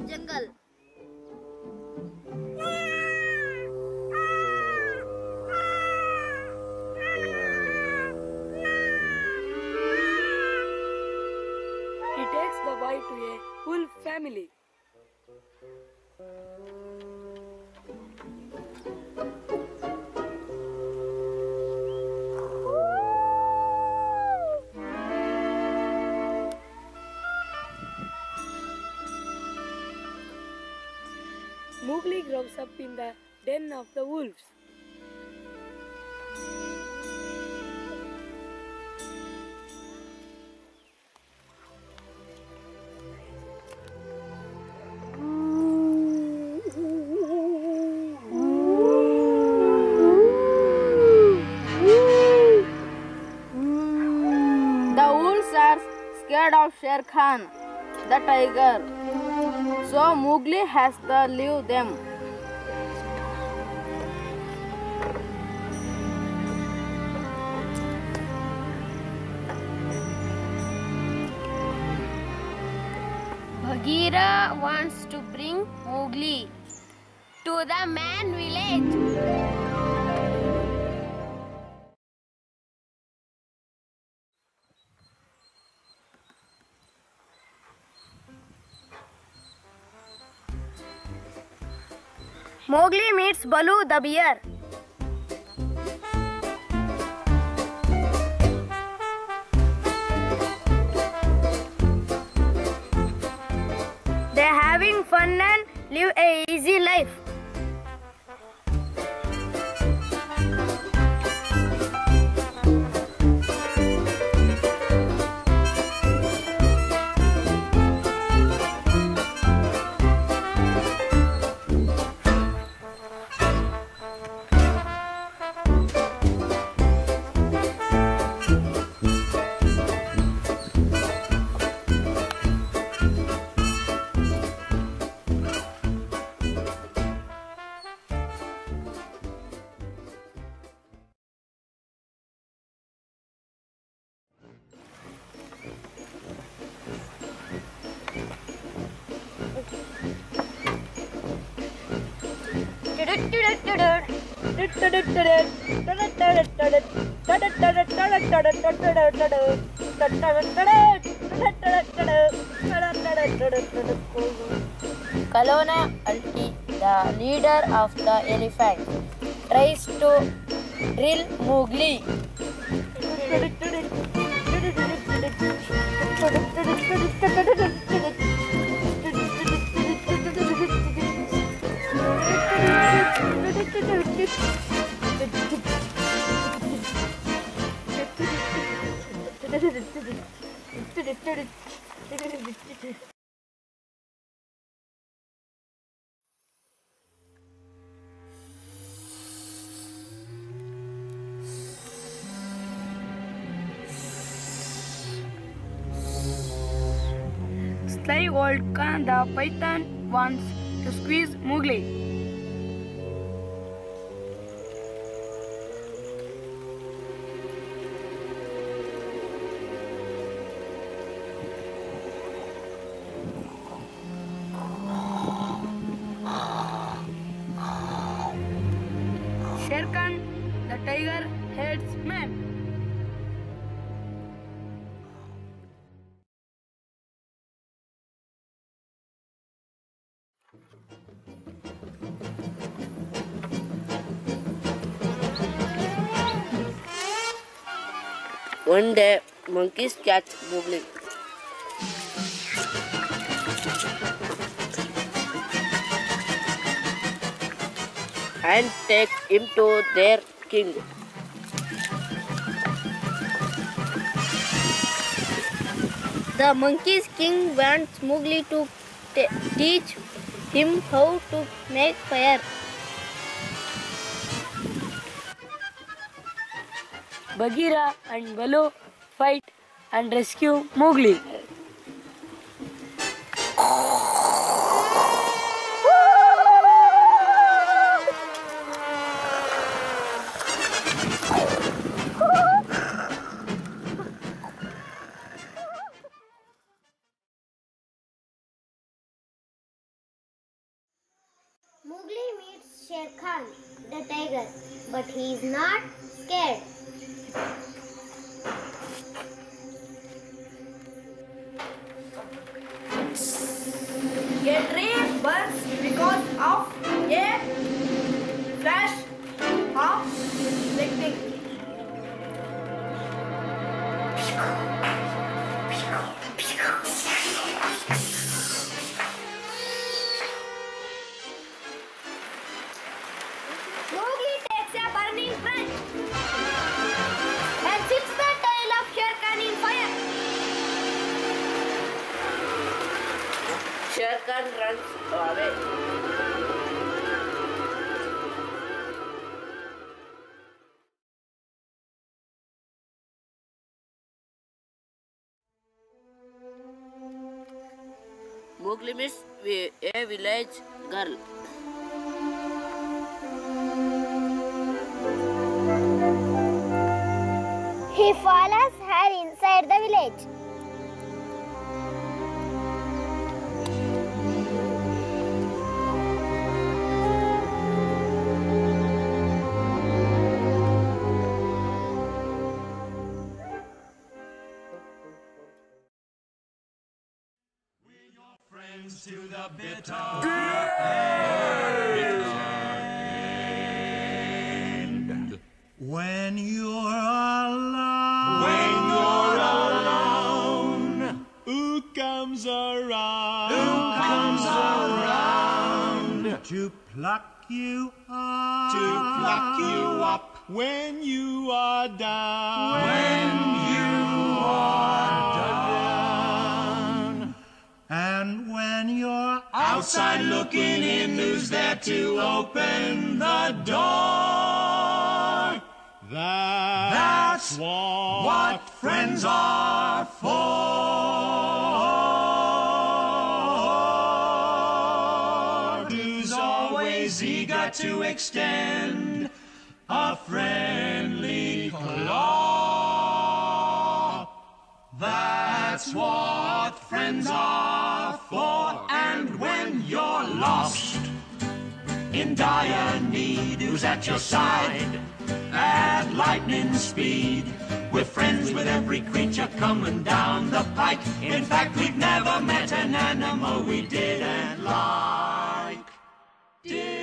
jungle. He takes the boy to a wolf family. Mowgli grows up in the den of the wolves. The wolves are scared of Sher Khan, the tiger. So Mowgli has to leave them. Bagheera wants to bring Mowgli to the man village. Mowgli meets Baloo the bear. They're having fun and live a easy life. Kalona Alti, the leader of the elephants, tries to drill Mowgli. Sly old Khan the python wants to squeeze Mowgli. Sher Khan the tiger hates men. One day, monkeys catch Mowgli. And take him to their king. The monkey's king wants Mowgli to teach him how to make fire. Bagheera and Baloo fight and rescue Mowgli. Khan, the tiger, but he is not scared. A tree burns because of a flash of lightning. Mowgli takes a burning branch and sets the tail of Shere Khan in fire. Shere Khan runs away. Mowgli meets a village girl. He follows her inside the village. Friends to the bitter end. When you're alone, who comes around? To pluck you up. When you are down. And when you're outside looking in, who's there to open the door? That's what friends are for. Who's always eager to extend a friendly claw. That's what friends are for. And when you're lost, in dire need, who's at your side at lightning speed? We're friends with every creature coming down the pike. In fact, we've never met an animal we didn't like.